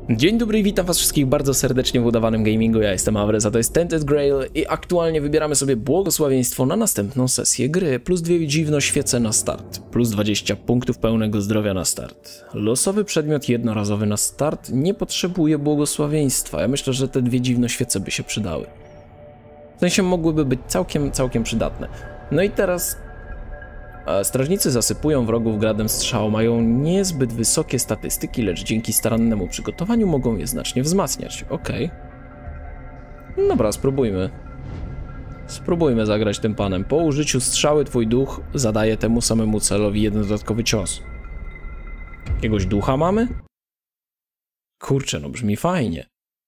Dzień dobry i witam was wszystkich bardzo serdecznie w udawanym gamingu. Ja jestem Awrez, a to jest Tainted Grail i aktualnie wybieramy sobie błogosławieństwo na następną sesję gry. Plus 2 dziwnoświece na start, plus 20 punktów pełnego zdrowia na start. Losowy przedmiot jednorazowy na start nie potrzebuje błogosławieństwa. Ja myślę, że te dwie dziwnoświece by się przydały. W sensie mogłyby być całkiem przydatne. No i teraz... strażnicy zasypują wrogów gradem strzał, mają niezbyt wysokie statystyki, lecz dzięki starannemu przygotowaniu mogą je znacznie wzmacniać. Okej. Dobra, spróbujmy. Spróbujmy zagrać tym panem. Po użyciu strzały twój duch zadaje temu samemu celowi jeden dodatkowy cios. Jakiegoś ducha mamy? Kurczę, no brzmi fajnie.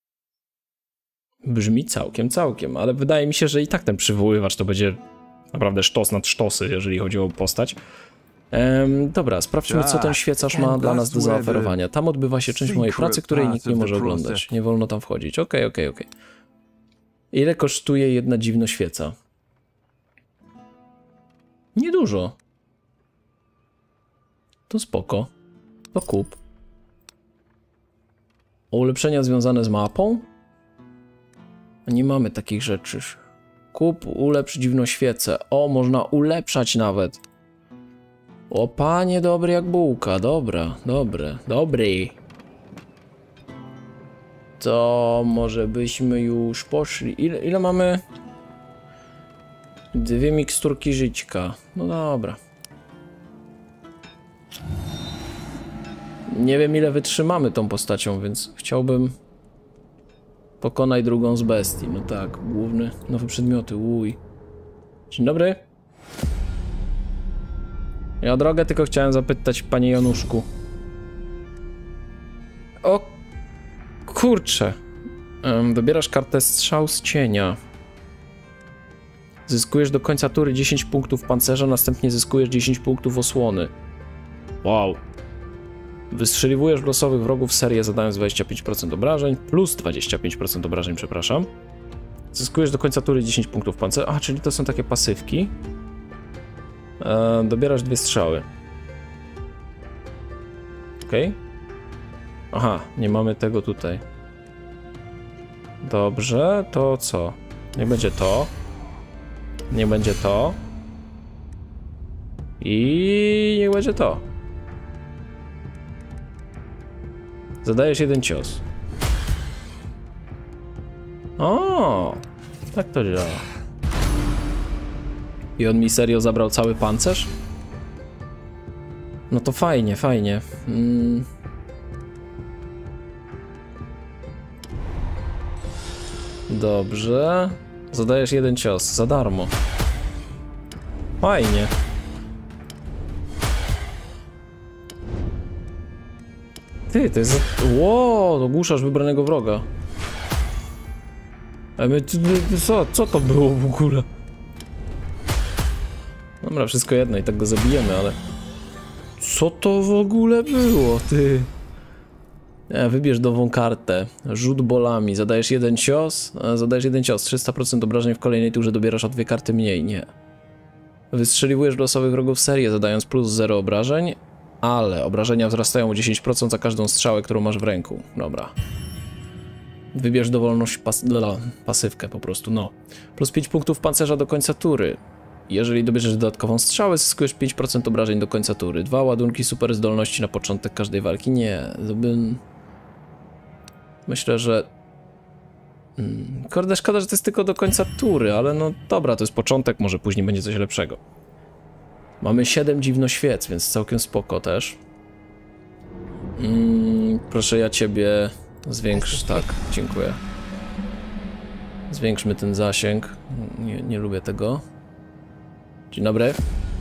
Brzmi całkiem, ale wydaje mi się, że i tak ten przywoływacz to będzie... naprawdę sztos nad sztosy, jeżeli chodzi o postać. Dobra, sprawdźmy, co ten świecarz ma dla nas do zaoferowania. Tam odbywa się część mojej pracy, której nikt nie może oglądać. Nie wolno tam wchodzić. Okej. Ile kosztuje jedna dziwnoświeca? Niedużo. To spoko. To kup. Ulepszenia związane z mapą? Nie mamy takich rzeczy. Kup, ulepsz dziwnoświecę. O, można ulepszać nawet. O, panie dobry jak bułka. Dobra, dobry. To może byśmy już poszli. Ile mamy? 2 miksturki żyćka. No dobra. Nie wiem, ile wytrzymamy tą postacią, więc chciałbym... Pokonaj drugą z bestii. No tak, główny, nowe przedmioty, uj. Dzień dobry. Ja o drogę tylko chciałem zapytać, panie Januszku. O kurczę. Dobierasz kartę strzał z cienia. Zyskujesz do końca tury 10 punktów pancerza, następnie zyskujesz 10 punktów osłony. Wow. Wystrzeliwujesz w losowych wrogów serię, zadając 25% obrażeń, plus 25% obrażeń, przepraszam. Zyskujesz do końca tury 10 punktów pancerza. A, czyli to są takie pasywki. Dobierasz 2 strzały. Okej. Aha, nie mamy tego tutaj. Dobrze, to co? Niech będzie to. Niech będzie to. I niech będzie to. Zadajesz jeden cios. O, tak to działa. I on mi serio zabrał cały pancerz? No to fajnie. Dobrze. Zadajesz jeden cios, za darmo. Fajnie. Ty, to jest... Ło, ogłuszasz wybranego wroga. A my... Co to było w ogóle? Dobra, wszystko jedno i tak go zabijemy, ale... Co to w ogóle było, ty? Wybierz nową kartę. Rzut bolami. Zadajesz jeden cios. 300% obrażeń w kolejnej turze, dobierasz o 2 karty mniej. Nie. Wystrzeliwujesz losowych wrogów serię, zadając plus 0 obrażeń. Ale obrażenia wzrastają o 10% za każdą strzałę, którą masz w ręku. Dobra. Wybierz dowolność pasywkę po prostu, no. Plus 5 punktów pancerza do końca tury. Jeżeli dobierzesz dodatkową strzałę, zyskujesz 5% obrażeń do końca tury. 2 ładunki super zdolności na początek każdej walki. Nie, to bym... Myślę, że... Kurde, szkoda, że to jest tylko do końca tury, ale no dobra, to jest początek, może później będzie coś lepszego. Mamy 7 dziwnoświec, więc całkiem spoko też. Proszę, ja ciebie zwiększ, tak, dziękuję. Zwiększmy ten zasięg. Nie lubię tego. Dzień dobry.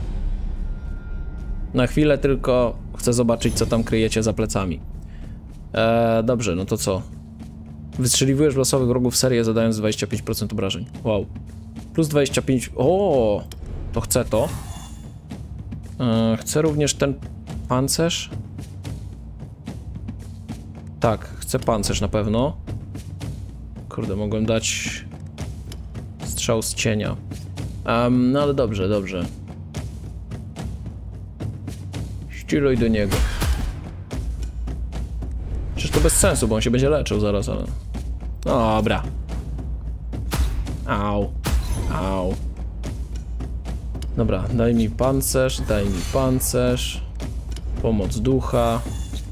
Na chwilę tylko chcę zobaczyć, co tam kryjecie za plecami. Dobrze, no to co? Wystrzeliwujesz losowych wrogów serię, zadając 25% obrażeń. Wow. Plus 25... O, to chcę to. Chcę również ten pancerz. Tak, chcę pancerz na pewno. Kurde, mogłem dać strzał z cienia. No ale dobrze. Ściluj do niego. Przecież to to bez sensu, bo on się będzie leczył zaraz, ale... Dobra. Au. Au. Dobra, daj mi pancerz, daj mi pancerz. Pomoc ducha.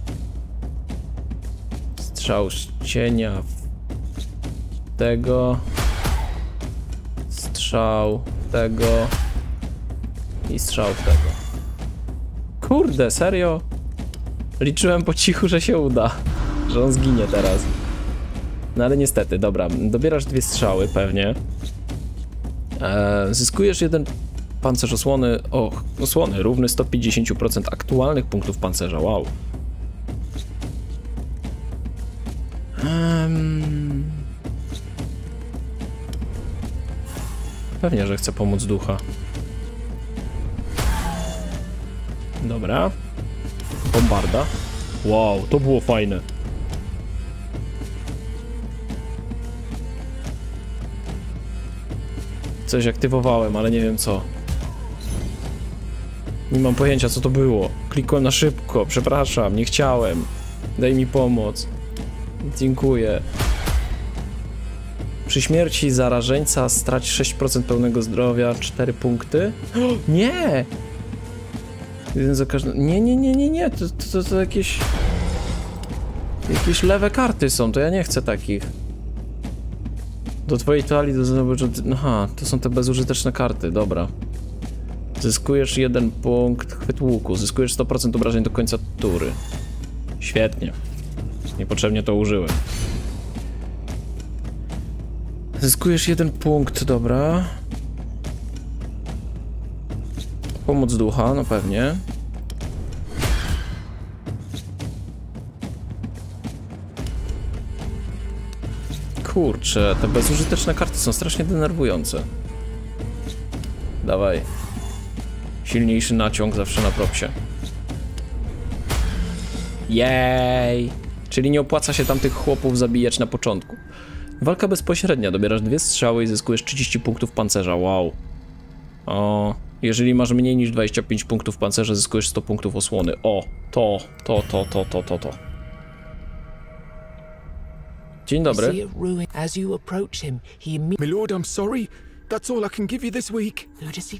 Strzał cienia w tego. Strzał w tego. I strzał w tego. Kurde, serio? Liczyłem po cichu, że się uda. Że on zginie teraz. No ale niestety, dobra. Dobierasz 2 strzały pewnie. Zyskujesz 1 pancerz osłony. Osłony równy 150% aktualnych punktów pancerza. Wow. Pewnie, że chcę pomóc ducha. Dobra. Bombarda. Wow, to było fajne. Coś aktywowałem, ale nie wiem co. Nie mam pojęcia, co to było. Klikłem na szybko, przepraszam, nie chciałem. Daj mi pomoc. Dziękuję. Przy śmierci zarażeńca strać 6% pełnego zdrowia, 4 punkty. Nie! Jeden za każdy... Nie. To jakieś... Jakieś lewe karty są, to ja nie chcę takich. Do twojej talii do zdobycia... Aha, to są te bezużyteczne karty, dobra. Zyskujesz 1 punkt chwyt łuku. Zyskujesz 100% obrażeń do końca tury. Świetnie. Niepotrzebnie to użyłem. Zyskujesz 1 punkt, dobra. Pomoc ducha, no pewnie. Kurczę, te bezużyteczne karty są strasznie denerwujące. Dawaj. Silniejszy naciąg zawsze na propsie. Jej! Czyli nie opłaca się tam tych chłopów zabijać na początku. Walka bezpośrednia. Dobierasz 2 strzały i zyskujesz 30 punktów pancerza. Wow. O, jeżeli masz mniej niż 25 punktów pancerza, zyskujesz 100 punktów osłony. O, to. Dzień dobry. My lord, I'm sorry. That's all I can give you this week.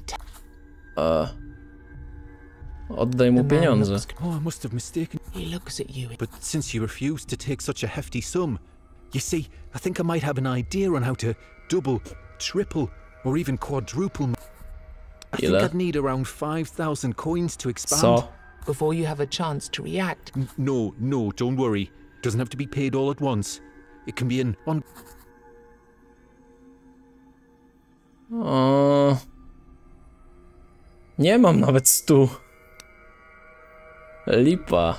Oddaj mu pieniądze. Oh, I must have mistaken. He looks at you. But since you refused to take such a hefty sum, you see, I think I might have an idea on how to double, triple, or even quadruple. I think I'd need around 5,000 coins to expand. Co? Before you have a chance to react. No, don't worry. Doesn't have to be paid all at once. It can be an O... Nie mam nawet 100. Lipa.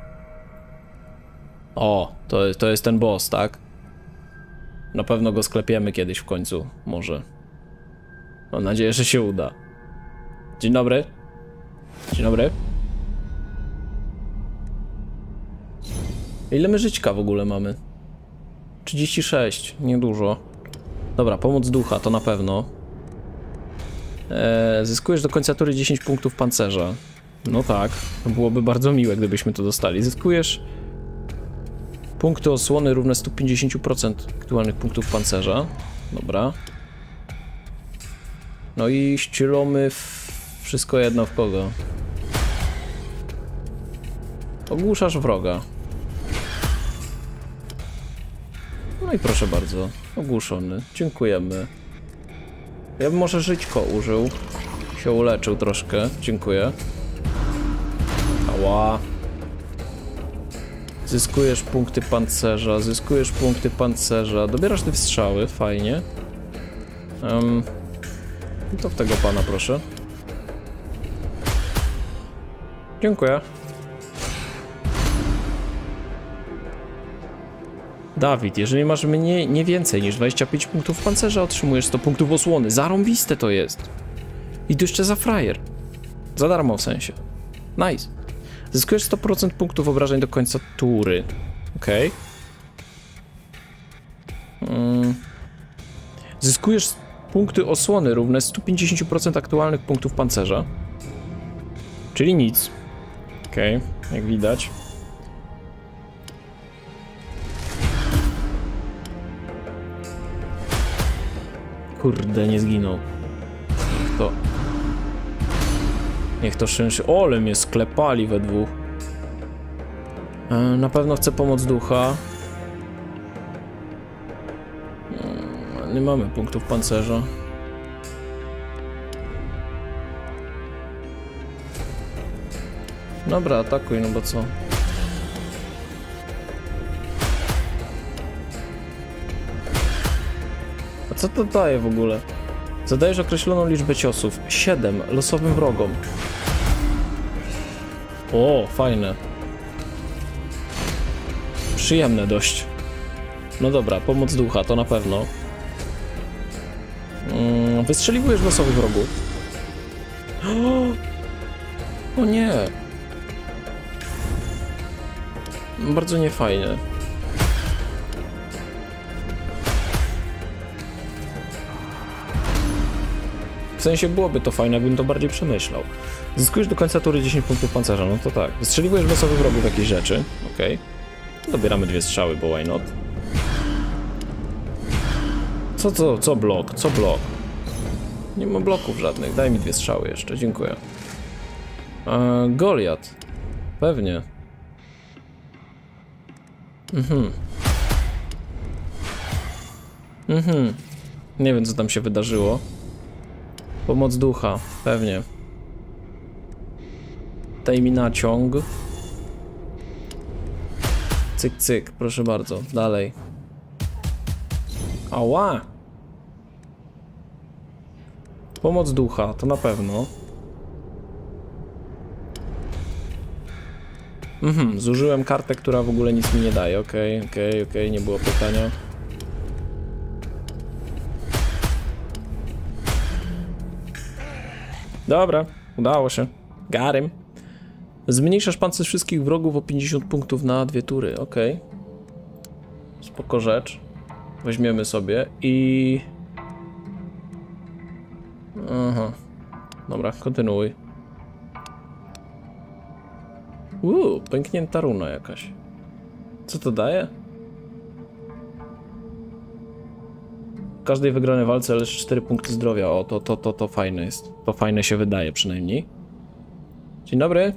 O, to jest ten boss, tak? Na pewno go sklepiemy kiedyś w końcu, może. Mam nadzieję, że się uda. Dzień dobry. Dzień dobry. Ile my żyćka w ogóle mamy? 36, niedużo. Dobra, pomoc ducha, to na pewno. Zyskujesz do końca tury 10 punktów pancerza. No tak, byłoby bardzo miłe, gdybyśmy to dostali. Zyskujesz punkty osłony równe 150% aktualnych punktów pancerza. Dobra. No i ścielamy wszystko jedno w kogo. Ogłuszasz wroga. No i proszę bardzo, ogłuszony. Dziękujemy. Ja bym może żyćko użył. Się uleczył troszkę. Dziękuję. Ała. Zyskujesz punkty pancerza, zyskujesz punkty pancerza. Dobierasz te strzały, fajnie. To w tego pana proszę. Dziękuję. Dawid, jeżeli masz nie więcej niż 25 punktów pancerza, otrzymujesz 100 punktów osłony. Zarąbiste to jest. I to jeszcze za frajer. Za darmo w sensie. Nice. Zyskujesz 100% punktów obrażeń do końca tury. Okej. Zyskujesz punkty osłony równe 150% aktualnych punktów pancerza. Czyli nic. Okej, jak widać. Kurde, nie zginął. Niech to szynszy. Ole mnie sklepali we dwóch. Na pewno chcę pomoc ducha. Nie mamy punktów pancerza. Dobra, atakuj, no bo co? A co to daje w ogóle? Zadajesz określoną liczbę ciosów. 7 losowym wrogom. O, fajne. Przyjemne dość. No dobra, pomoc ducha, to na pewno. Wystrzeliwujesz losowych wrogów. O nie. Bardzo niefajne. W sensie byłoby to fajne, jakbym to bardziej przemyślał. Zyskujesz do końca tury 10 punktów pancerza, no to tak. Wystrzeliwujesz w losowych wrogów jakieś rzeczy, okej. Dobieramy 2 strzały, bo why not? Co blok? Co blok? Nie ma bloków żadnych, daj mi 2 strzały jeszcze, dziękuję. Goliat. Pewnie. Nie wiem, co tam się wydarzyło. Pomoc ducha, pewnie. Daj mi naciąg. Cyk, cyk, proszę bardzo, dalej. Ała! Pomoc ducha, to na pewno. Zużyłem kartę, która w ogóle nic mi nie daje. Okej, nie było pytania. Dobra, udało się. Got him. Zmniejszasz pancerz wszystkich wrogów o 50 punktów na 2 tury, okej. Spoko rzecz. Weźmiemy sobie i... Aha. Dobra, kontynuuj. Pęknięta runa jakaś. Co to daje? W każdej wygranej walce leży 4 punkty zdrowia. O, to fajne jest. To fajne się wydaje przynajmniej. Dzień dobry.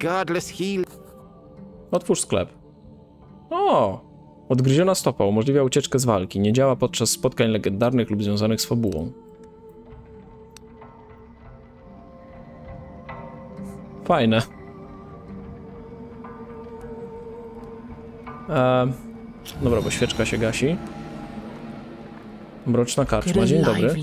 Otwórz sklep. O! Odgryziona stopa umożliwia ucieczkę z walki. Nie działa podczas spotkań legendarnych lub związanych z fabułą. Fajne. Dobra, bo świeczka się gasi. Mroczna karczma, dzień dobry.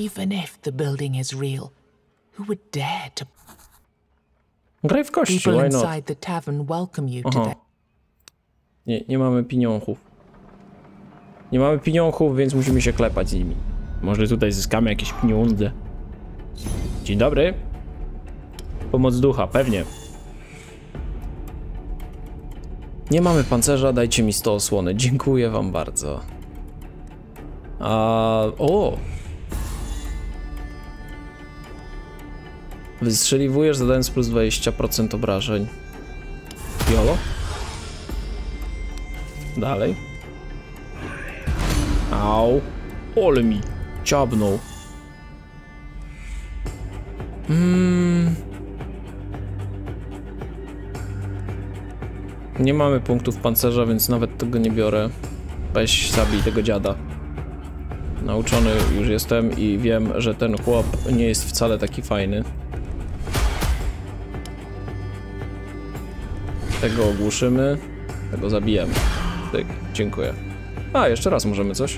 Graj w kości, why not? Aha. Nie mamy pieniążków. Nie mamy pieniążków, więc musimy się klepać z nimi. Może tutaj zyskamy jakieś pieniądze. Dzień dobry. Pomoc ducha, pewnie. Nie mamy pancerza, dajcie mi 100 osłony. Dziękuję wam bardzo. O! Wystrzeliwujesz, zadając plus 20% obrażeń. Jolo? Dalej. Au. Ole mi ciabnął. Nie mamy punktów pancerza, więc nawet tego nie biorę. Weź zabij tego dziada. Nauczony już jestem i wiem, że ten chłop nie jest wcale taki fajny. Tego ogłuszymy, tego zabijemy. Tak, dziękuję. Jeszcze raz możemy coś.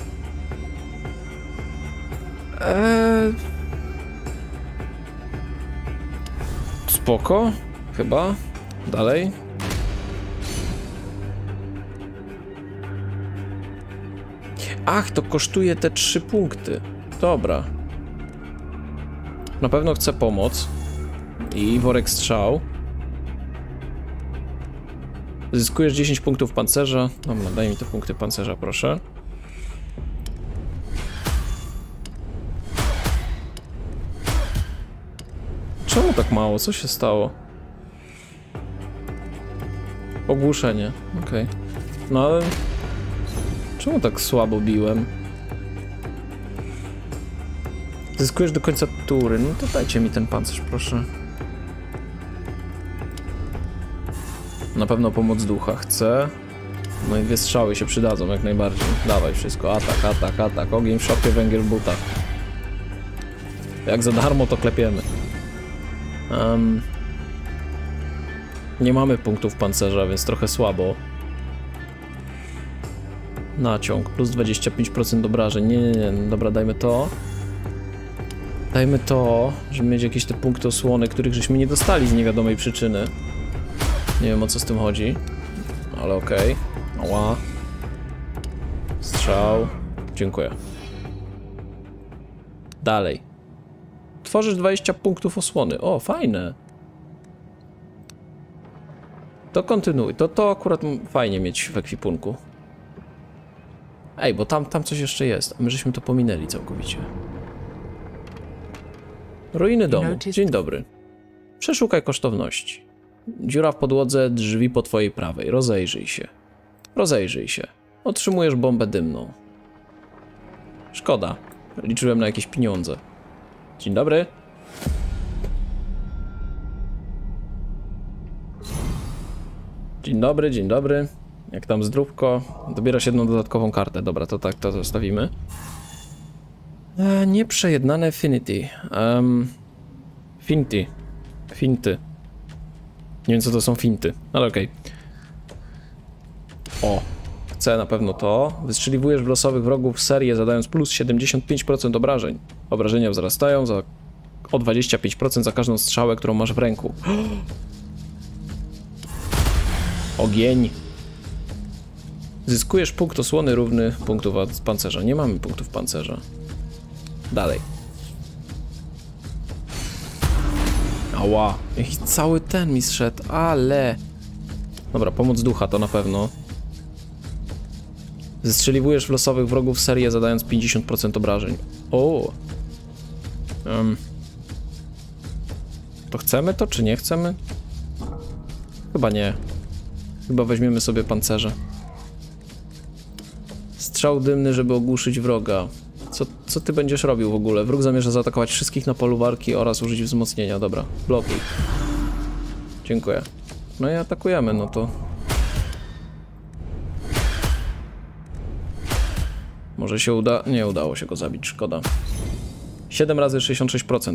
Spoko, chyba. Dalej. Ach, to kosztuje te 3 punkty. Dobra. Na pewno chcę pomoc. I worek strzał. Zyskujesz 10 punktów pancerza. Dobra, daj mi te punkty pancerza, proszę. Czemu tak mało? Co się stało? Ogłuszenie, okej. No ale... Czemu tak słabo biłem? Zyskujesz do końca tury. No to dajcie mi ten pancerz, proszę. Na pewno pomoc ducha chcę. No i 2 strzały się przydadzą jak najbardziej. Dawaj wszystko. Atak, atak, atak. Ogień w szopie, węgiel w butach. Jak za darmo to klepiemy. Nie mamy punktów pancerza, więc trochę słabo. Naciąg, plus 25% obrażeń. Nie. Dobra, dajmy to. Dajmy to, żeby mieć jakieś te punkty osłony, których żeśmy nie dostali z niewiadomej przyczyny. Nie wiem, o co z tym chodzi. Ale okej. Ała. Strzał. Dziękuję. Dalej. Tworzysz 20 punktów osłony. O, fajne. To kontynuuj. To akurat fajnie mieć w ekwipunku. Ej, bo tam coś jeszcze jest. A my żeśmy to pominęli całkowicie. Ruiny domu. Dzień dobry. Przeszukaj kosztowności. Dziura w podłodze, drzwi po twojej prawej. Rozejrzyj się. Rozejrzyj się. Otrzymujesz bombę dymną. Szkoda. Liczyłem na jakieś pieniądze. Dzień dobry. Dzień dobry, dzień dobry. Jak tam zdrówko? Dobierasz jedną dodatkową kartę. Dobra, to tak to zostawimy. Nieprzejednane Affinity. Finty. Finty. Nie wiem, co to są finty, ale okej. O, chcę na pewno to. Wystrzeliwujesz w losowych wrogów serię, zadając plus 75% obrażeń. Obrażenia wzrastają o 25% za każdą strzałę, którą masz w ręku. Ogień. Zyskujesz punkt osłony równy punktów pancerza. Nie mamy punktów pancerza. Dalej. Ała. I cały ten mi zszedł, ale... Dobra, pomoc ducha to na pewno. Zestrzeliwujesz w losowych wrogów serię, zadając 50% obrażeń. O. To chcemy to, czy nie chcemy? Chyba nie. Chyba weźmiemy sobie pancerze. Strzał dymny, żeby ogłuszyć wroga. Co ty będziesz robił w ogóle? Wróg zamierza zaatakować wszystkich na polu walki oraz użyć wzmocnienia. Dobra, blokuj. Dziękuję. No i atakujemy, no to... Może się uda? Nie udało się go zabić, szkoda. 7 razy 66%.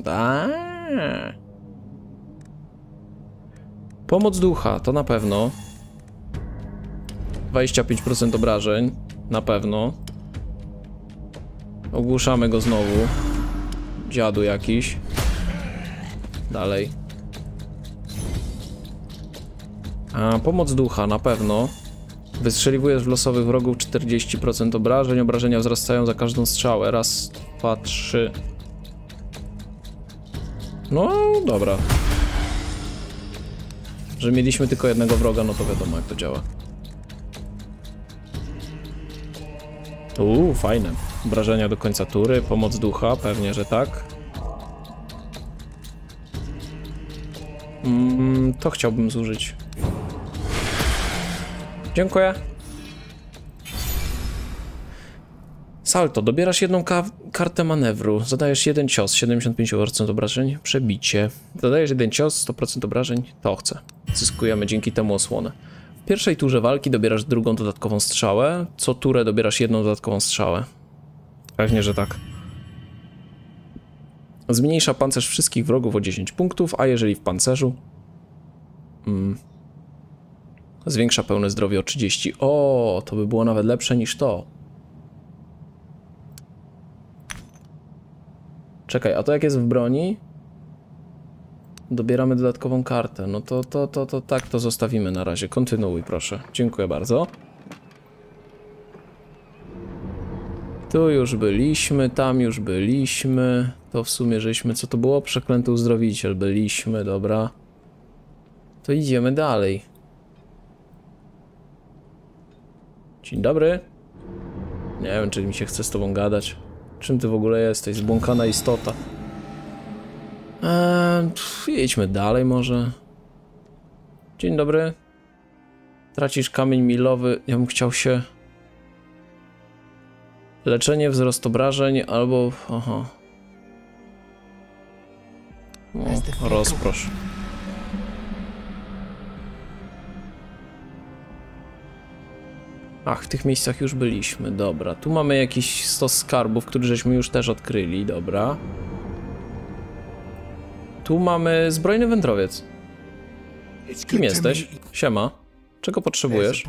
Pomoc ducha, to na pewno. 25% obrażeń. Na pewno. Ogłuszamy go znowu. Dziadu jakiś. Dalej. Pomoc ducha, na pewno. Wystrzeliwujesz w losowych wrogów 40% obrażeń. Obrażenia wzrastają za każdą strzałę. Raz, 2, 3. No, dobra. Że mieliśmy tylko jednego wroga, no to wiadomo jak to działa. Fajne. Obrażenia do końca tury, pomoc ducha, pewnie, że tak. To chciałbym zużyć. Dziękuję. Salto. Dobierasz jedną kartę manewru. Zadajesz jeden cios, 75% obrażeń. Przebicie. Zadajesz jeden cios, 100% obrażeń. To chcę. Zyskujemy dzięki temu osłonę. W pierwszej turze walki dobierasz drugą dodatkową strzałę. Co turę dobierasz jedną dodatkową strzałę. Pewnie, że tak. Zmniejsza pancerz wszystkich wrogów o 10 punktów, a jeżeli w pancerzu... Zwiększa pełne zdrowie o 30. O, to by było nawet lepsze niż to. Czekaj, a to jak jest w broni? Dobieramy dodatkową kartę. No to tak to zostawimy na razie. Kontynuuj, proszę. Dziękuję bardzo. Tu już byliśmy, tam już byliśmy. To w sumie żeśmy... Co to było? Przeklęty uzdrowiciel. Byliśmy, dobra. To idziemy dalej. Dzień dobry. Nie wiem, czy mi się chce z tobą gadać. Czym ty w ogóle jesteś? Zbłąkana istota. Jedźmy dalej może. Dzień dobry. Tracisz kamień milowy. Ja bym chciał się... Leczenie, wzrost obrażeń albo... Aha. O, rozprosz. Ach, w tych miejscach już byliśmy, dobra. Tu mamy jakiś stos skarbów, który żeśmy już też odkryli, dobra. Tu mamy zbrojny wędrowiec. Kim jesteś? Siema. Czego potrzebujesz?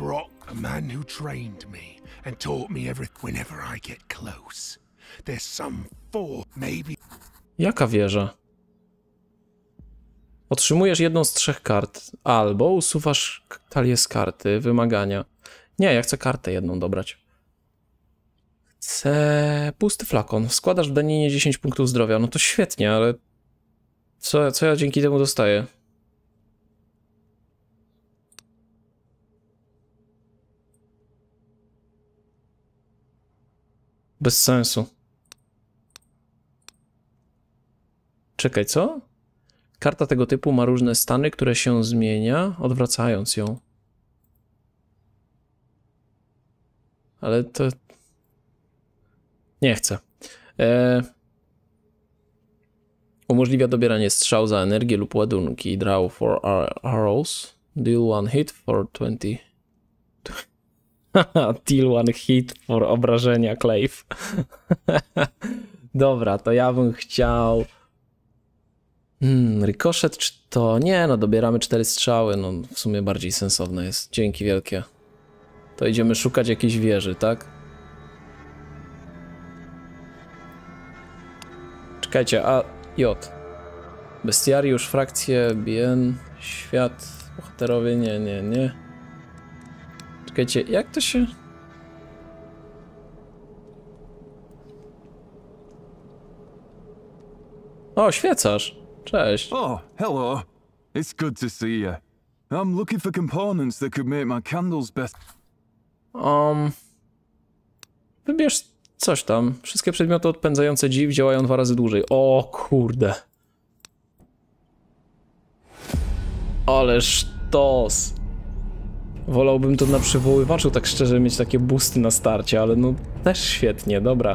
Jaka wieża? Otrzymujesz jedną z 3 kart. Albo usuwasz talię z karty, wymagania. Nie, ja chcę kartę jedną dobrać. Chcę pusty flakon. Składasz w daninie 10 punktów zdrowia. No to świetnie, ale co ja dzięki temu dostaję? Bez sensu. Czekaj, co? Karta tego typu ma różne stany, które się zmienia, odwracając ją. Ale to... Nie chcę. Umożliwia dobieranie strzał za energię lub ładunki. Draw 4 arrows. Deal 1 hit for 20... Deal 1 hit for obrażenia, Clave. Dobra, to ja bym chciał... Rykoszet czy to... Nie, no dobieramy 4 strzały, no w sumie bardziej sensowne jest. Dzięki wielkie. To idziemy szukać jakiejś wieży, tak? Czekajcie, a... J. Bestiariusz, frakcje, BN, świat, bohaterowie, nie. Czekajcie, jak to się... O, świecarz! Cześć. Oh, hello. It's good to see you. I'm looking for components that could make my candles better. Wybierz coś tam. Wszystkie przedmioty odpędzające dziw działają 2 razy dłużej. O kurde. Ale sztos. Wolałbym to na przywoływaczu, tak szczerze, mieć takie boosty na starcie, ale no też świetnie, dobra.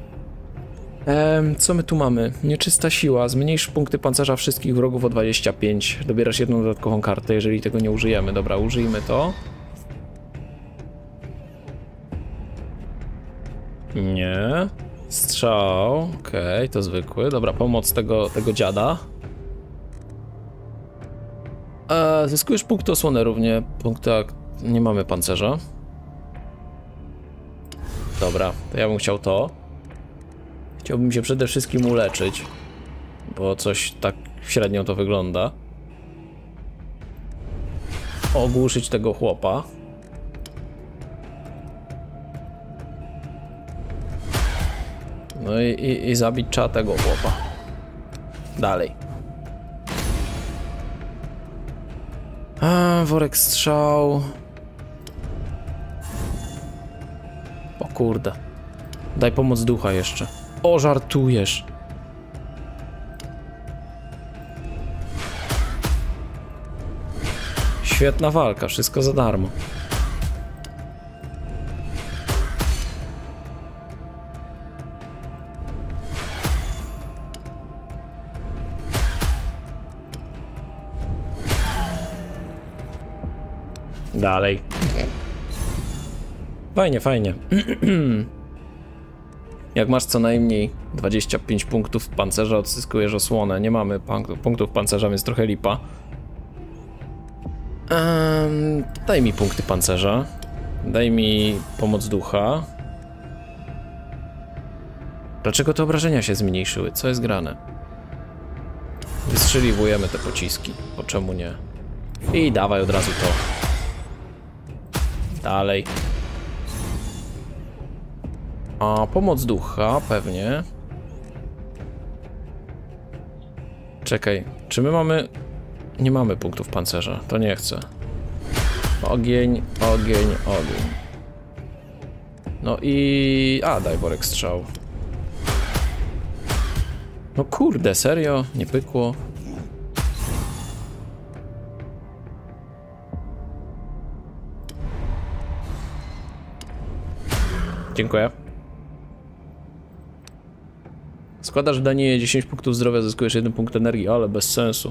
Co my tu mamy? Nieczysta siła. Zmniejsz punkty pancerza wszystkich wrogów o 25. Dobierasz jedną dodatkową kartę, jeżeli tego nie użyjemy. Dobra, użyjmy to. Nie. Strzał. Okej, to zwykły. Dobra, pomoc tego dziada. Zyskujesz punkty osłony równie. Punkty... Nie mamy pancerza. Dobra, to ja bym chciał to. Chciałbym się przede wszystkim uleczyć, bo coś tak średnio to wygląda. Ogłuszyć tego chłopa. No i zabić trzeba tego chłopa. Dalej. Worek strzał. O kurde. Daj pomoc ducha jeszcze. O, żartujesz. Świetna walka, wszystko za darmo. Dalej. Fajnie, fajnie. Jak masz co najmniej 25 punktów pancerza, odzyskujesz osłonę. Nie mamy punktów pancerza, więc trochę lipa. Daj mi punkty pancerza. Daj mi pomoc ducha. Dlaczego te obrażenia się zmniejszyły? Co jest grane? Wystrzeliwujemy te pociski. Po czemu nie? I dawaj od razu to. Dalej. A, pomoc ducha, pewnie. Czekaj, czy my mamy... Nie mamy punktów pancerza, to nie chcę. Ogień, ogień, ogień. No i... A, daj worek strzał. No kurde, serio? Nie pykło? Dziękuję. Składasz w Daninie 10 punktów zdrowia, zyskujesz 1 punkt energii, ale bez sensu.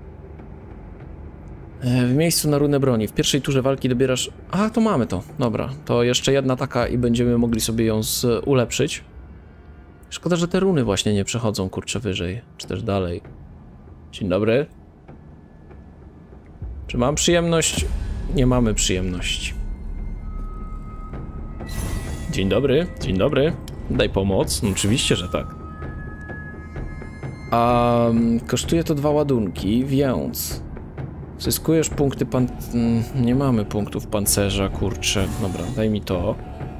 W miejscu na runę broni. W pierwszej turze walki dobierasz... A, to mamy to. Dobra, to jeszcze jedna taka i będziemy mogli sobie ją ulepszyć. Szkoda, że te runy właśnie nie przechodzą, kurczę, wyżej. Czy też dalej. Dzień dobry. Czy mam przyjemność? Nie mamy przyjemności. Dzień dobry, dzień dobry. Daj pomoc? No, oczywiście, że tak. Kosztuje to 2 ładunki, więc... Zyskujesz punkty nie mamy punktów pancerza, kurczę. Dobra, daj mi to.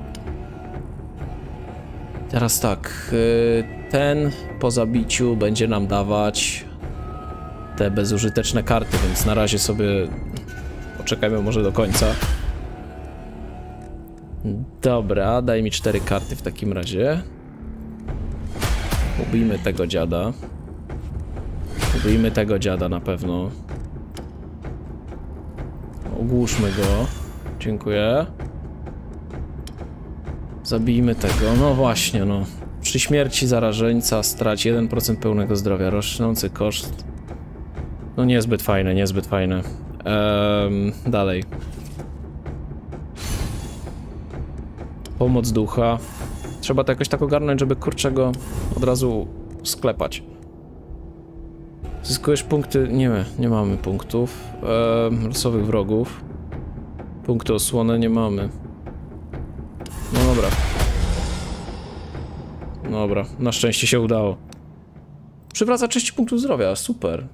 Teraz tak, ten po zabiciu będzie nam dawać te bezużyteczne karty, więc na razie sobie poczekajmy może do końca. Dobra, daj mi 4 karty w takim razie. Ubijmy tego dziada. Ubijmy tego dziada na pewno. Ogłuszmy go. Dziękuję. Zabijmy tego. No właśnie, no. Przy śmierci zarażeńca strać 1% pełnego zdrowia. Rosnący koszt. No niezbyt fajne, niezbyt fajne. Dalej. Pomoc ducha. Trzeba to jakoś tak ogarnąć, żeby kurczego od razu sklepać. Zyskujesz punkty... Nie mamy punktów. Losowych wrogów. Punkty osłony nie mamy. No dobra. Dobra, na szczęście się udało. Przywraca 30 punktów zdrowia, super.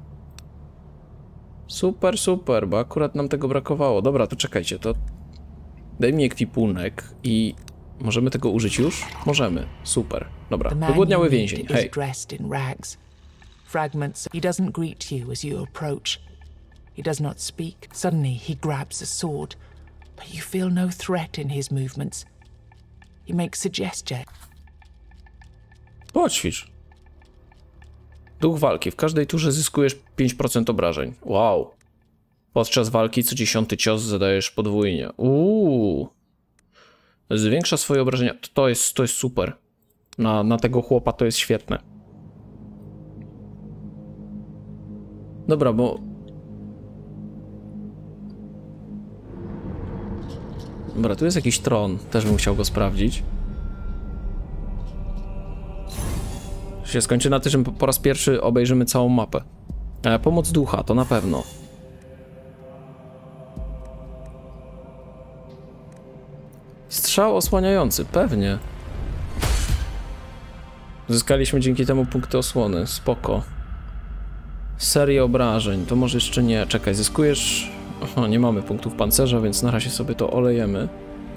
Super, super, bo akurat nam tego brakowało. Dobra, to czekajcie, to... Daj mi ekwipunek i... Możemy tego użyć już? Możemy, super. Dobra, wygłodniały więzień, hej. Fragments. He doesn't greet you as you approach. He does not speak. Suddenly he grabs a sword, but you feel no threat in his movements. He makes a gesture. Poćwicz. Duch walki. W każdej turze zyskujesz 5% obrażeń. Wow. Podczas walki co 10 cios zadajesz podwójnie. Zwiększa swoje obrażenia. To jest super. Na tego chłopa to jest świetne. Dobra, bo... Dobra, tu jest jakiś tron. Też bym chciał go sprawdzić. Się skończy na tym, że po raz pierwszy obejrzymy całą mapę. Pomoc ducha, to na pewno. Strzał osłaniający, pewnie. Zyskaliśmy dzięki temu punkty osłony, spoko. Serię obrażeń, to może jeszcze nie. Czekaj, zyskujesz... Aha, nie mamy punktów pancerza, więc na razie sobie to olejemy.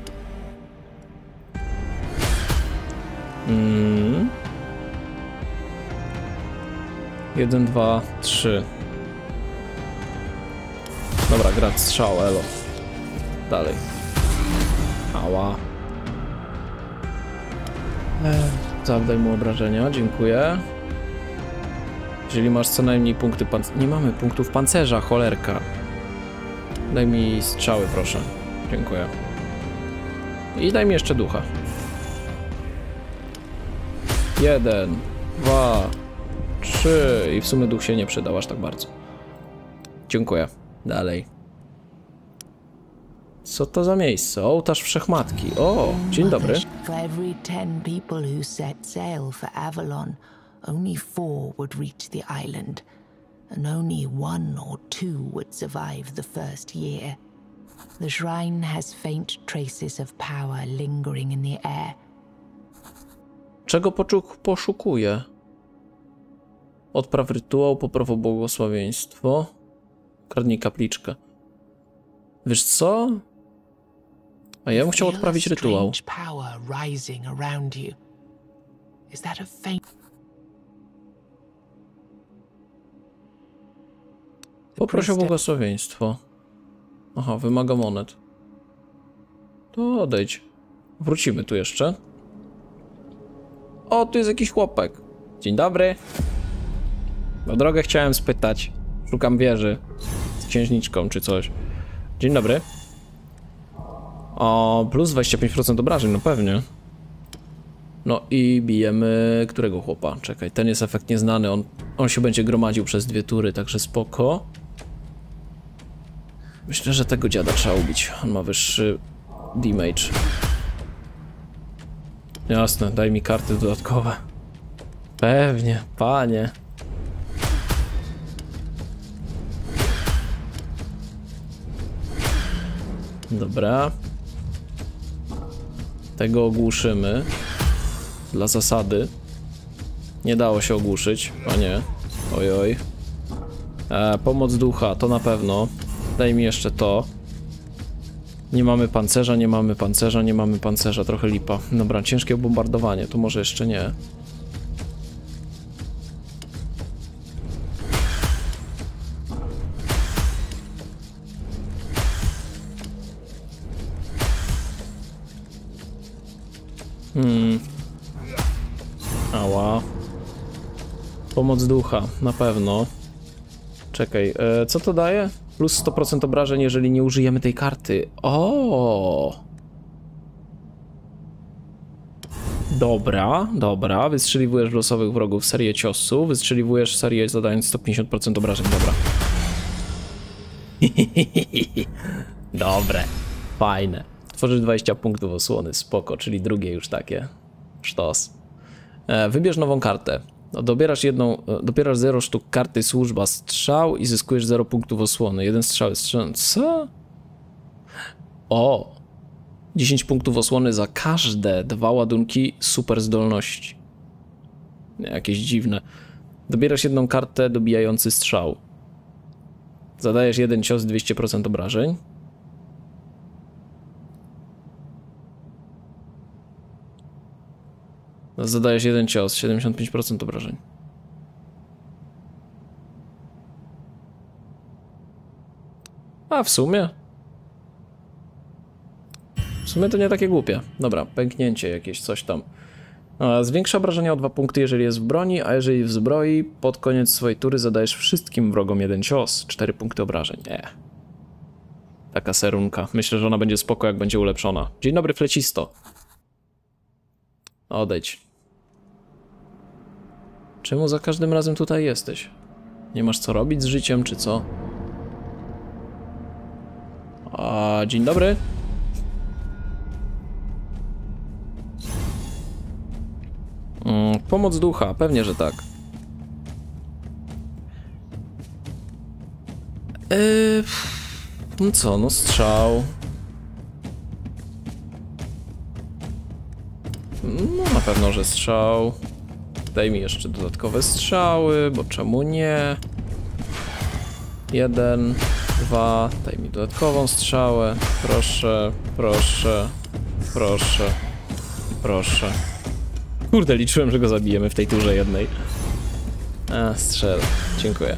1, 2, 3. Dobra, grad strzał, elo. Dalej. Ała. Zawdaj mu obrażenia, dziękuję. Jeżeli masz co najmniej punkty pancerza... Nie mamy punktów pancerza, cholerka. Daj mi strzały, proszę. Dziękuję. I daj mi jeszcze ducha. 1, 2, 3. I w sumie duch się nie przydał aż tak bardzo. Dziękuję. Dalej. Co to za miejsce? Ołtarz Wszechmatki. O, dzień dobry. For every 10 people who set sail for Avalon, only 4 would reach the island, and only 1 or 2 would survive the first year. The shrine has faint traces of power lingering in the air. Czego poszukuję? Odpraw rytuał, popraw błogosławieństwo. Kradnij kapliczkę. Wiesz co? A ja bym chciał odprawić rytuał. Poproś o błogosławieństwo. Aha, wymaga monet. To odejdź. Wrócimy tu jeszcze. O, tu jest jakiś chłopek. Dzień dobry. O drogę chciałem spytać. Szukam wieży. Z księżniczką czy coś. Dzień dobry. O, plus 25% obrażeń, no pewnie. No i bijemy którego chłopa? Czekaj, ten jest efekt nieznany, on się będzie gromadził przez 2 tury, także spoko. Myślę, że tego dziada trzeba ubić, on ma wyższy damage. Jasne, daj mi karty dodatkowe. Pewnie, panie. Dobra. Tego ogłuszymy. Dla zasady. Nie dało się ogłuszyć. O nie. Ojoj. Pomoc ducha, to na pewno. Daj mi jeszcze to. Nie mamy pancerza, nie mamy pancerza, nie mamy pancerza. Trochę lipa. Dobra, ciężkie bombardowanie. To może jeszcze nie. Ała. Pomoc ducha, na pewno. Czekaj, co to daje? Plus 100% obrażeń, jeżeli nie użyjemy tej karty. O. Dobra, dobra. Wystrzeliwujesz w losowych wrogów serię ciosu. Wystrzeliwujesz serię zadając 150% obrażeń, dobra. Dobre, fajne. Tworzysz 20 punktów osłony, spoko, czyli drugie już takie. Sztos. Wybierz nową kartę. Dobierasz 0 sztuk karty służba strzał i zyskujesz 0 punktów osłony. 1 strzał jest strzał. Co? O! 10 punktów osłony za każde 2 ładunki super zdolności. Jakieś dziwne. Dobierasz 1 kartę dobijający strzał. Zadajesz 1 cios 200% obrażeń. Zadajesz 1 cios, 75% obrażeń. A w sumie? W sumie to nie takie głupie. Dobra, pęknięcie jakieś, coś tam. Zwiększa obrażenia o 2 punkty, jeżeli jest w broni, a jeżeli w zbroi, pod koniec swojej tury zadajesz wszystkim wrogom 1 cios, 4 punkty obrażeń. Nie. Taka serunka. Myślę, że ona będzie spoko, jak będzie ulepszona. Dzień dobry, flecisto. Odejdź. Czemu za każdym razem tutaj jesteś? Nie masz co robić z życiem, czy co? Dzień dobry. Pomoc ducha, pewnie, że tak. No co, no strzał. No na pewno, że strzał. Daj mi jeszcze dodatkowe strzały, bo czemu nie? 1, 2, daj mi dodatkową strzałę. Proszę, proszę, proszę, proszę. Kurde, liczyłem, że go zabijemy w tej turze jednej. Strzel. Dziękuję.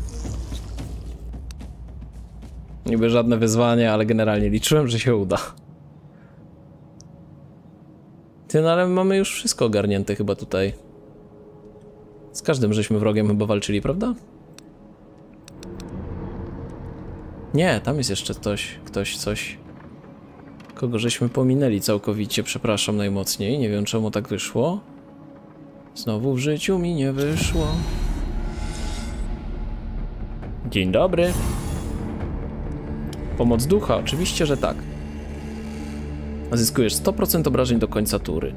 Niby żadne wyzwanie, ale generalnie liczyłem, że się uda. Ty, no ale mamy już wszystko ogarnięte chyba tutaj. Z każdym żeśmy wrogiem chyba walczyli, prawda? Nie, tam jest jeszcze coś. Kogo żeśmy pominęli całkowicie, przepraszam najmocniej. Nie wiem, czemu tak wyszło. Znowu w życiu mi nie wyszło. Dzień dobry. Pomoc ducha, oczywiście, że tak. Zyskujesz 100% obrażeń do końca tury.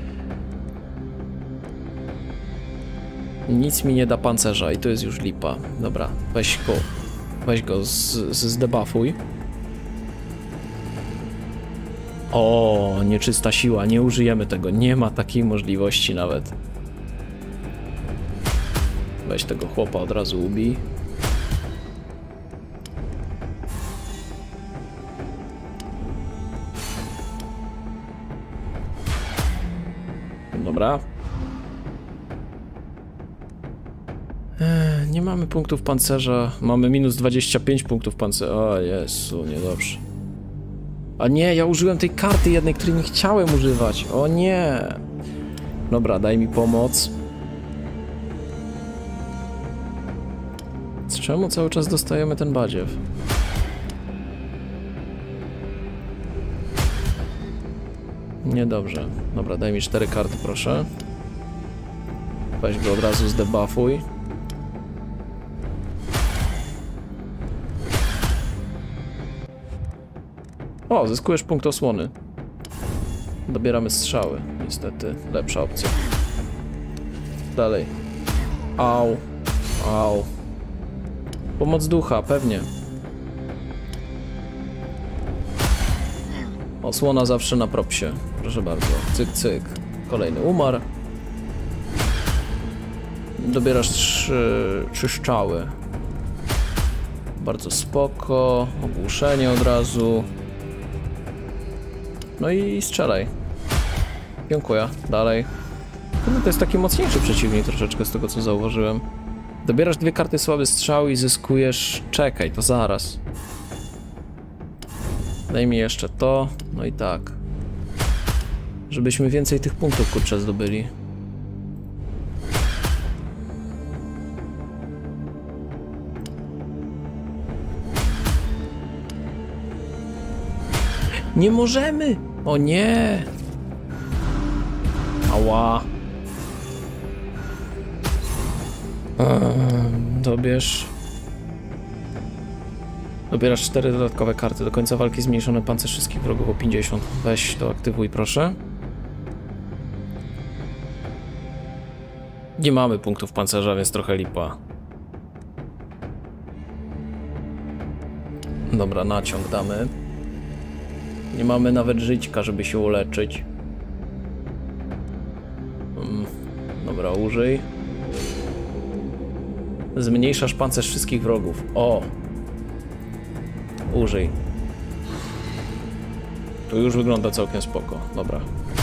Nic mi nie da pancerza i to jest już lipa. Dobra, weź go zdebuffuj. O, nieczysta siła, nie użyjemy tego, nie ma takiej możliwości nawet. Weź tego chłopa od razu ubij. Dobra. Nie mamy punktów pancerza. Mamy minus 25 punktów pancerza. O Jezu, niedobrze. A nie, ja użyłem tej karty jednej, której nie chciałem używać. O nie. Dobra, daj mi pomoc. Z czemu cały czas dostajemy ten badziew? Niedobrze. Dobra, daj mi 4 karty, proszę. Weź go od razu zdebuffuj. O, zyskujesz punkt osłony. Dobieramy strzały. Niestety, lepsza opcja. Dalej. Au. Au. Pomoc ducha, pewnie. Osłona zawsze na propsie. Proszę bardzo. Cyk, cyk. Kolejny umarł. Dobierasz 3 strzały. Bardzo spoko. Ogłuszenie od razu. No i strzelaj. Dziękuję. Dalej. To jest taki mocniejszy przeciwnik troszeczkę z tego co zauważyłem. Dobierasz 2 karty słaby strzał i zyskujesz... Czekaj, to zaraz. Daj mi jeszcze to. No i tak. Żebyśmy więcej tych punktów kurczę zdobyli. Nie możemy! O nie! Ała! Dobierasz 4 dodatkowe karty. Do końca walki zmniejszony pancerz wszystkich wrogów o 50. Weź to aktywuj, proszę. Nie mamy punktów pancerza, więc trochę lipa. Dobra, naciąg damy. Nie mamy nawet żyćka, żeby się uleczyć. Dobra, użyj. Zmniejszasz pancerz wszystkich wrogów. O! Użyj. To już wygląda całkiem spoko. Dobra.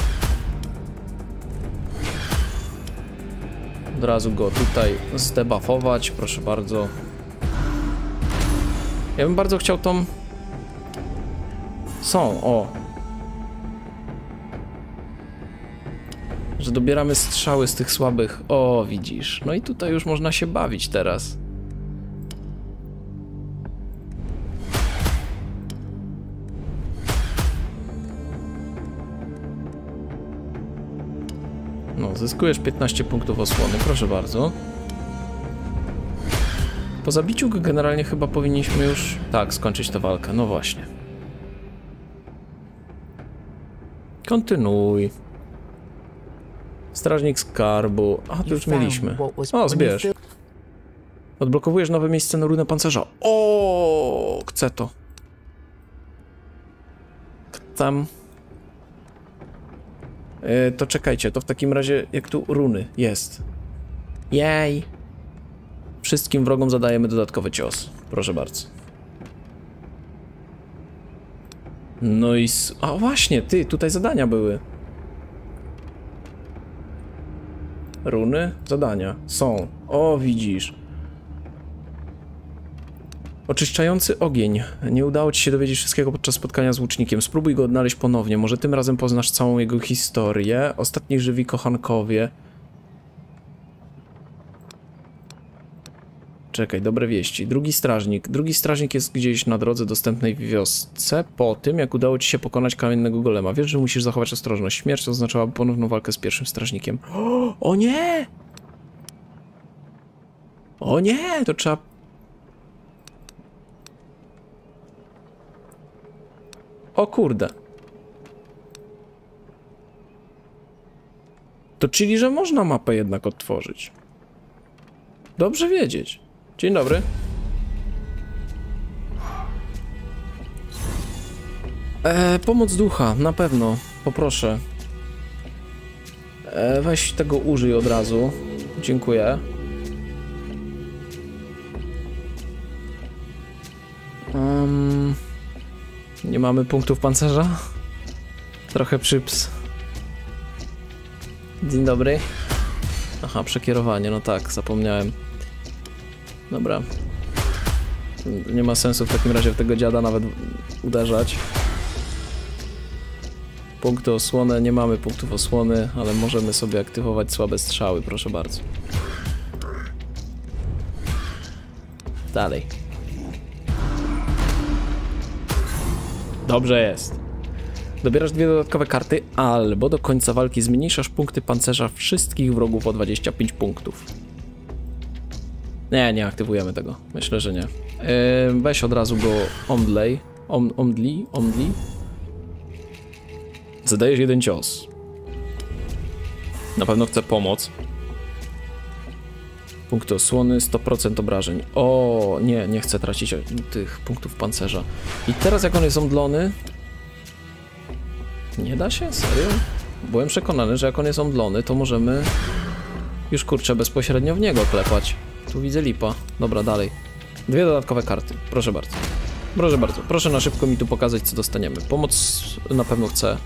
Od razu go tutaj zdebuffować, proszę bardzo. Ja bym bardzo chciał tą... o! Że dobieramy strzały z tych słabych. O, widzisz. No i tutaj już można się bawić teraz. No, zyskujesz 15 punktów osłony, proszę bardzo. Po zabiciu go generalnie chyba powinniśmy już... Tak, skończyć tę walkę, no właśnie. Kontynuuj. Strażnik skarbu. A, to już mieliśmy. O, zbierz. Odblokowujesz nowe miejsce na runę pancerza. O, chcę to. Tam. To czekajcie, to w takim razie, jak tu runy jest. Jej. Wszystkim wrogom zadajemy dodatkowy cios. Proszę bardzo. No i... A właśnie, ty, tutaj zadania były. Runy? Zadania. Są. O, widzisz. Oczyszczający ogień. Nie udało ci się dowiedzieć wszystkiego podczas spotkania z łucznikiem. Spróbuj go odnaleźć ponownie. Może tym razem poznasz całą jego historię. Ostatni żywi kochankowie. Czekaj, dobre wieści. Drugi strażnik. Drugi strażnik jest gdzieś na drodze dostępnej w wiosce po tym, jak udało ci się pokonać kamiennego golema. Wiesz, że musisz zachować ostrożność. Śmierć oznaczałaby ponowną walkę z pierwszym strażnikiem. O nie! O nie! To trzeba... O kurde. To czyli, że można mapę jednak odtworzyć. Dobrze wiedzieć. Dzień dobry. Pomoc ducha, na pewno. Poproszę. Weź tego użyj od razu. Dziękuję. Nie mamy punktów pancerza? Trochę przyps. Dzień dobry. Aha, przekierowanie, no tak, zapomniałem. Dobra. Nie ma sensu w takim razie w tego dziada nawet uderzać. Punkty osłony, nie mamy punktów osłony, ale możemy sobie aktywować słabe strzały, proszę bardzo. Dalej. Dobrze jest. Dobierasz 2 dodatkowe karty, albo do końca walki zmniejszasz punkty pancerza wszystkich wrogów o 25 punktów. Nie aktywujemy tego. Myślę, że nie. Weź od razu go omdli. Zadajesz 1 cios. Na pewno chce pomoc. Punkty osłony, 100% obrażeń. O, nie chcę tracić tych punktów pancerza. I teraz jak on jest omdlony... Nie da się? Serio? Byłem przekonany, że jak on jest omdlony, to możemy już kurczę bezpośrednio w niego klepać. Tu widzę lipa. Dobra, dalej. 2 dodatkowe karty. Proszę bardzo. Proszę bardzo. Proszę na szybko mi tu pokazać, co dostaniemy. Pomoc na pewno chcę.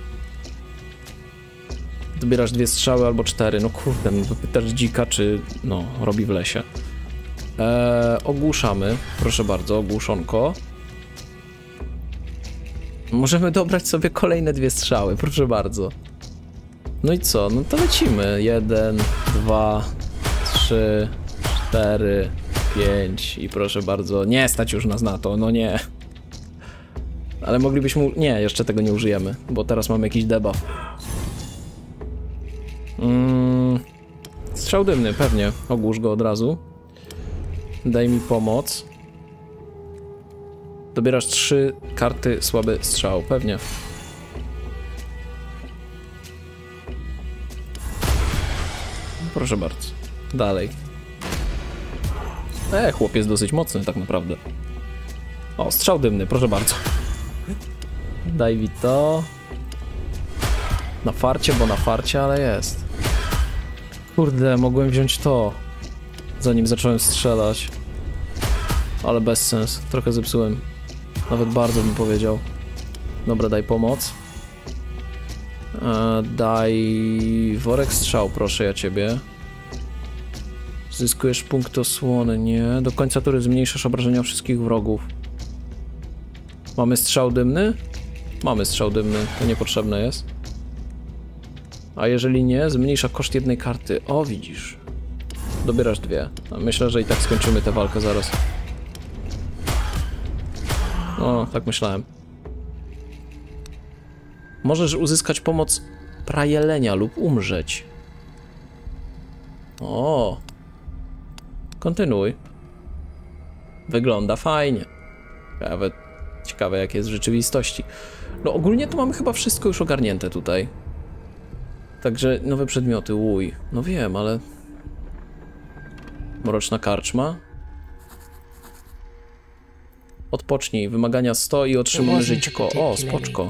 Dobierasz 2 strzały albo 4. No kurde, no pytasz dzika, czy no, robi w lesie. Ogłuszamy. Proszę bardzo, ogłuszonko. Możemy dobrać sobie kolejne 2 strzały, proszę bardzo. No i co? No to lecimy. 1, 2, 3, 4, 5 i proszę bardzo. Nie stać już nas na to, no nie. Ale moglibyśmy... Nie, jeszcze tego nie użyjemy, bo teraz mamy jakiś debuff. Strzał dymny, pewnie. Ogłusz go od razu. Daj mi pomoc. Dobierasz 3 karty słaby strzał, pewnie. Proszę bardzo. Dalej. Chłop jest dosyć mocny tak naprawdę. O, strzał dymny, proszę bardzo. Daj mi to. Na farcie, bo na farcie, ale jest. Kurde, mogłem wziąć to, zanim zacząłem strzelać. Ale bez sens, trochę zepsułem. Nawet bardzo bym powiedział. Dobra, daj pomoc. Daj worek strzał, proszę ja ciebie. Zyskujesz punkt osłony, nie. Do końca tury zmniejszasz obrażenia wszystkich wrogów. Mamy strzał dymny? Mamy strzał dymny, to niepotrzebne jest. A jeżeli nie, zmniejsza koszt 1 karty. O, widzisz. Dobierasz 2. Myślę, że i tak skończymy tę walkę zaraz. O, tak myślałem. Możesz uzyskać pomoc prajelenia lub umrzeć. O. Kontynuuj. Wygląda fajnie. Ciekawe jak jest w rzeczywistości. No ogólnie to mamy chyba wszystko już ogarnięte tutaj. Także nowe przedmioty, łuj. No wiem, ale... Mroczna karczma. Odpocznij, wymagania 100 i otrzymamy żyćko. O, spoczko.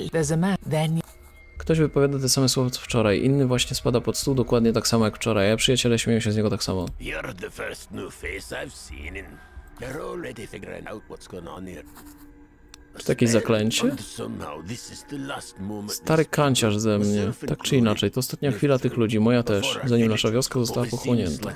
Ktoś wypowiada te same słowa co wczoraj, inny właśnie spada pod stół dokładnie tak samo jak wczoraj, a przyjaciele śmieją się z niego tak samo. Czy jakieś zaklęcie? Stary kanciarz ze mnie. Tak czy inaczej, to ostatnia chwila tych ludzi, moja też, zanim nasza wioska została pochłonięta.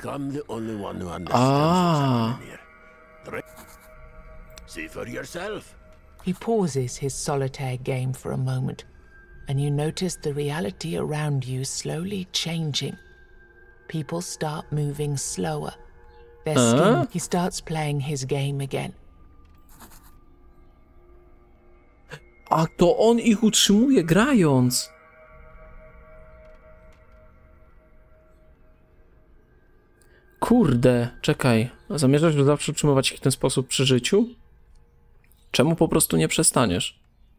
He pauses his solitaire game for a moment, and you notice the reality around you slowly changing. People start moving slower. Their skin, he starts playing his game again. A to on ich utrzymuje grając. Kurde, czekaj. Zamierzasz zawsze utrzymywać ich w ten sposób przy życiu? Czemu po prostu nie przestaniesz?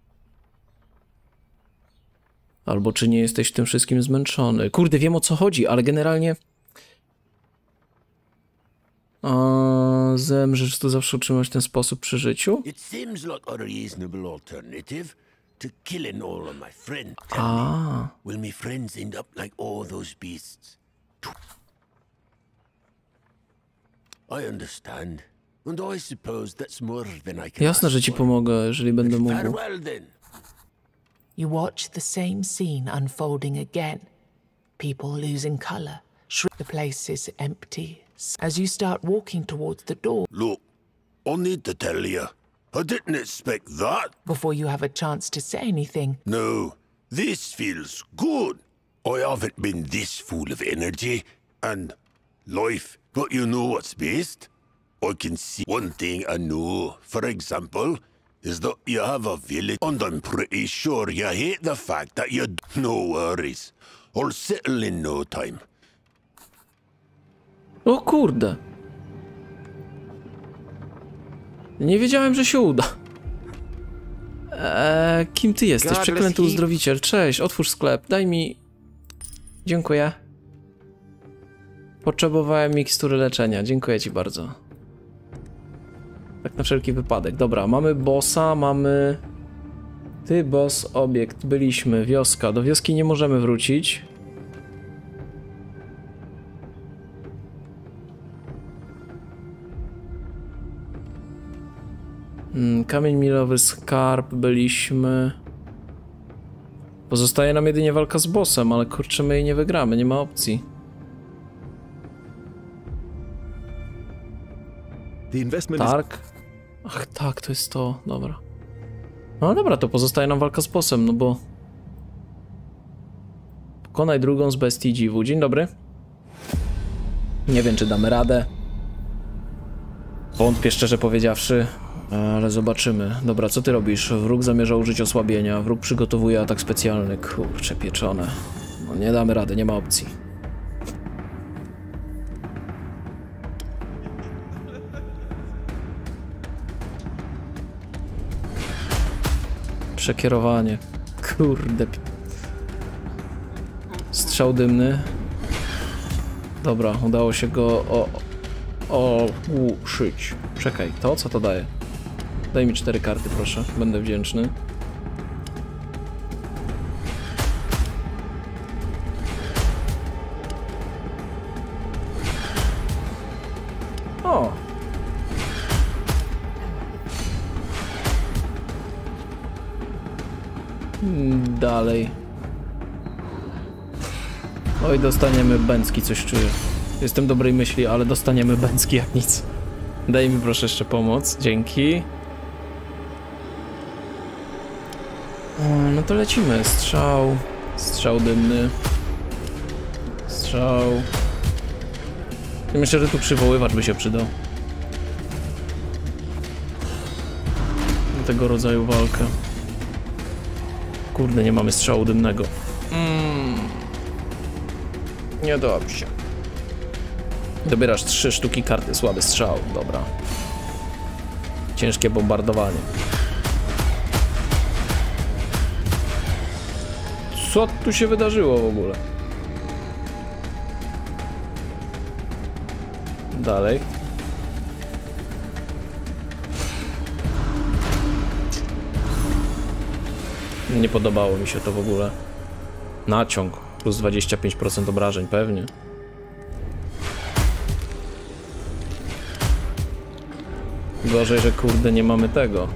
Albo czy nie jesteś tym wszystkim zmęczony? Kurde, wiem o co chodzi, ale generalnie... Zemrzesz tu zawsze utrzymać w ten sposób przy życiu? Will my friends end up like all those beasts? I understand. And I suppose that's more than I can. Jasne, że ci pomogę, jeżeli będę mógł. Farewell then. You watch the same scene unfolding again. People losing color. The place is empty. As you start walking towards the door. Look, I need to tell you, I didn't expect that. Before you have a chance to say anything. No, this feels good. I haven't been this full of energy and life. But you know what's best? I can see one thing I know. For example, is that you have a village, and I'm pretty sure you hate the fact that you... No worries. I'll settle in no time. O kurde. Nie wiedziałem, że się uda. Kim ty jesteś? Przeklęty uzdrowiciel. Cześć, otwórz sklep. Daj mi... Dziękuję. Potrzebowałem mikstury leczenia. Dziękuję ci bardzo. Tak na wszelki wypadek. Dobra, mamy bossa, mamy... Ty, boss, obiekt. Byliśmy. Wioska. Do wioski nie możemy wrócić. Kamień milowy, skarb, byliśmy. Pozostaje nam jedynie walka z bossem, ale kurczę, my jej nie wygramy, nie ma opcji. Targ? Ach tak, to jest to, dobra. No dobra, to pozostaje nam walka z bossem, no bo... Pokonaj drugą z bestii dziwu. Dzień dobry. Nie wiem, czy damy radę. Wątpię, szczerze powiedziawszy. Ale zobaczymy. Dobra, co ty robisz? Wróg zamierza użyć osłabienia. Wróg przygotowuje atak specjalny. Kurczę, pieczone. No nie damy rady, nie ma opcji. Przekierowanie. Kurde. Strzał dymny. Dobra, udało się go ogłuszyć. Czekaj, to co to daje? Daj mi 4 karty, proszę. Będę wdzięczny. O! Dalej. Oj, dostaniemy bęcki, coś czuję. Jestem dobrej myśli, ale dostaniemy bęcki jak nic. Daj mi proszę jeszcze pomoc, dzięki. No to lecimy. Strzał. Strzał dymny. Strzał. Ja myślę, że tu przywoływacz by się przydał. Do tego rodzaju walkę. Kurde, nie mamy strzału dymnego. Niedobrze. Dobierasz 3 sztuki karty, słaby strzał, dobra. Ciężkie bombardowanie. Co tu się wydarzyło w ogóle? Dalej. Nie podobało mi się to w ogóle. Naciąg. Plus 25% obrażeń, pewnie. Gorzej, że kurde nie mamy tego.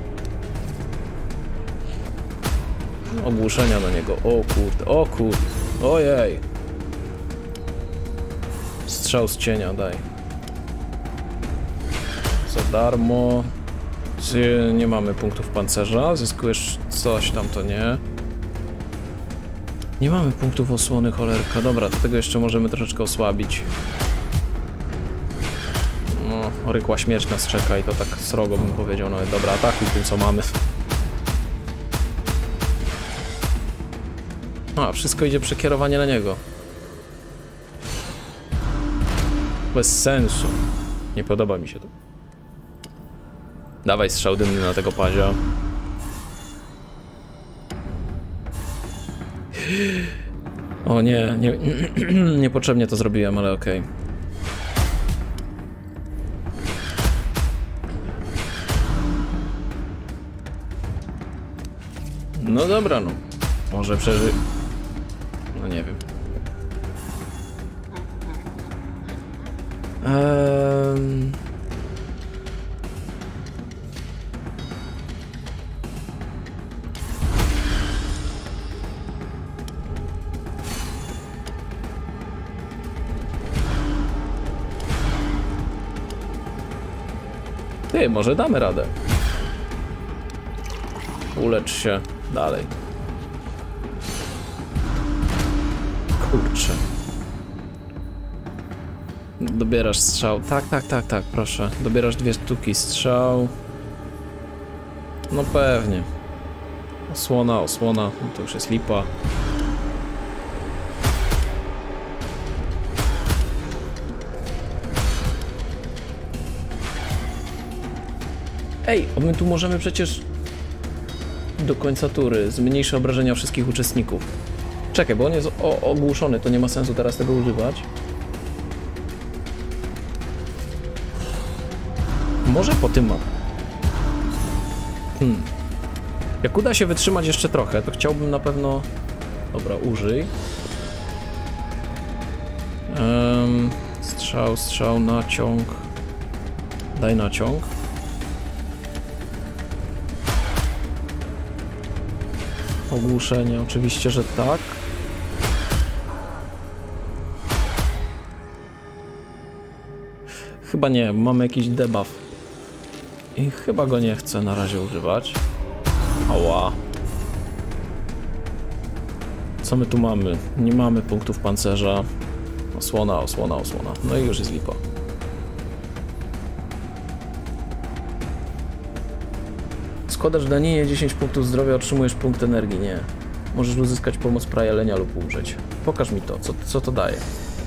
Ogłuszenia na niego. O kurde, o kurde. Ojej. Strzał z cienia, daj. Za darmo. Nie mamy punktów pancerza. Zyskujesz coś tam, to nie. Nie mamy punktów osłony, cholerka. Dobra, do tego jeszcze możemy troszeczkę osłabić. No, rykła śmierć nas czeka i to tak srogo bym powiedział nawet. Dobra, atakuj tym co mamy. A, wszystko idzie przekierowanie na niego. Bez sensu. Nie podoba mi się to. Dawaj strzał dymny na tego pazia. O nie, niepotrzebnie to zrobiłem, ale okej. No dobra, no. Może no nie wiem. Ty, może damy radę. Ulecz się dalej. Kurczę. Dobierasz strzał. Tak, proszę. Dobierasz 2 sztuki strzał. No pewnie. Osłona, no to już jest lipa. Ej, my tu możemy przecież do końca tury zmniejsza obrażenia wszystkich uczestników. Czekaj, bo on jest ogłuszony, to nie ma sensu teraz tego używać. Może po tym mam. Jak uda się wytrzymać jeszcze trochę, to chciałbym na pewno... Dobra, użyj. Strzał, naciąg. Daj naciąg. Ogłuszenie, oczywiście, że tak. Chyba nie, mamy jakiś debuff. I chyba go nie chcę na razie używać. Ała. Co my tu mamy? Nie mamy punktów pancerza. Osłona. No i już jest lipa. Składasz daninie 10 punktów zdrowia, otrzymujesz punkt energii. Nie. Możesz uzyskać pomoc prajelenia lub umrzeć. Pokaż mi to, co to daje.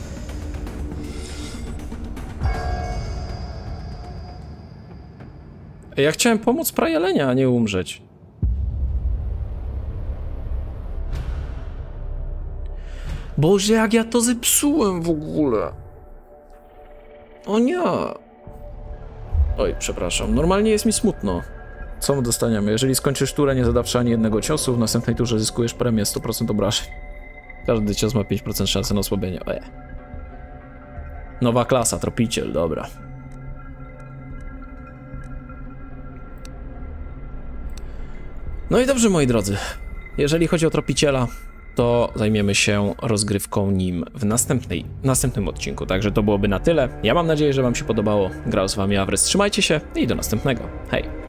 Ja chciałem pomóc prajelenia, a nie umrzeć. Boże, jak ja to zepsułem w ogóle. O nie. Oj, przepraszam. Normalnie jest mi smutno. Co my dostaniemy? Jeżeli skończysz turę, nie zadawszy ani jednego ciosu, w następnej turze zyskujesz premię 100% obrażeń. Każdy cios ma 5% szansy na osłabienie. Nowa klasa, tropiciel, dobra. No i dobrze, moi drodzy. Jeżeli chodzi o tropiciela, to zajmiemy się rozgrywką nim w następnym odcinku. Także to byłoby na tyle. Ja mam nadzieję, że wam się podobało. Grał z wami Awrys. Trzymajcie się i do następnego. Hej!